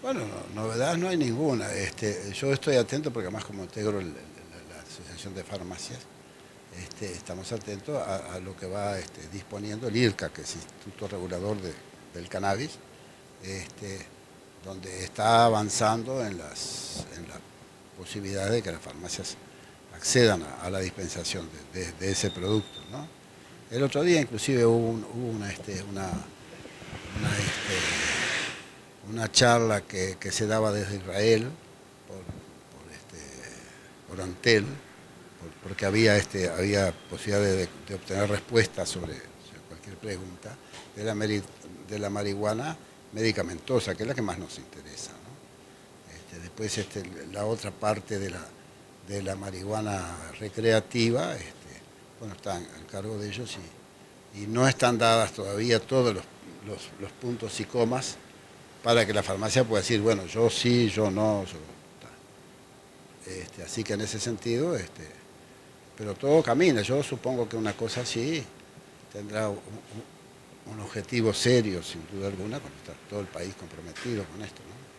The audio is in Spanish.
Bueno, novedades no hay ninguna. Yo estoy atento porque además como integro la Asociación de Farmacias, estamos atentos a lo que va disponiendo el IRCA, que es el Instituto Regulador del Cannabis, este, donde está avanzando en las posibilidades de que las farmacias accedan a la dispensación de ese producto, ¿no? El otro día inclusive hubo una, una charla que se daba desde Israel por Antel, porque había posibilidad de obtener respuestas sobre cualquier pregunta de la marihuana medicamentosa, que es la que más nos interesa, ¿no? Después la otra parte de la marihuana recreativa, bueno, están al cargo de ellos y no están dadas todavía todos los puntos y comas para que la farmacia pueda decir, bueno, yo sí, yo no, así que en ese sentido, pero todo camina. Yo supongo que una cosa así tendrá un objetivo serio, sin duda alguna, cuando está todo el país comprometido con esto, ¿no?